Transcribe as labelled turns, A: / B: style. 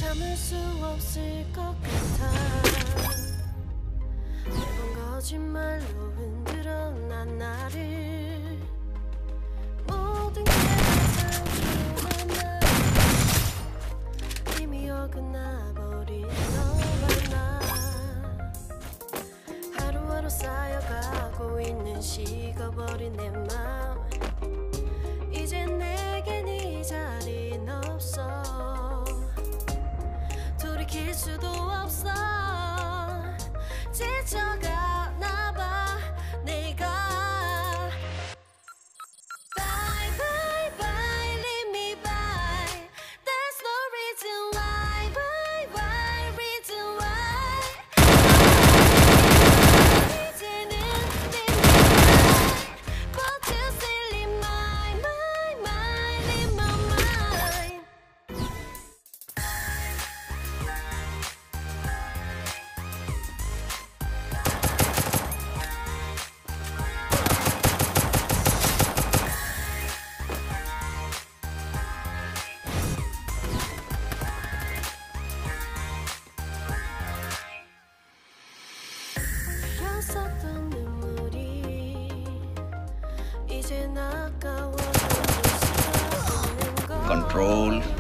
A: 참을 수 없을 것 같아. 매번 거짓말로 흔들어 난 나를. 모든 게 상처는 나 이미 어긋나버린 너와 나. 하루하루 쌓여가고 있는 식어버린 내 맘. 이제 내겐 이 자리는 없어. 돌이킬 수도 없어. 지쳐가나 봐 내가. Bye bye bye leave me by. There's no reason why. Why reason why. 이제는 leave me by. But you still in my mind, in my mind. 흘렸었던 눈물이 이젠 아까워서 못 씻어보는 걸.
B: Control.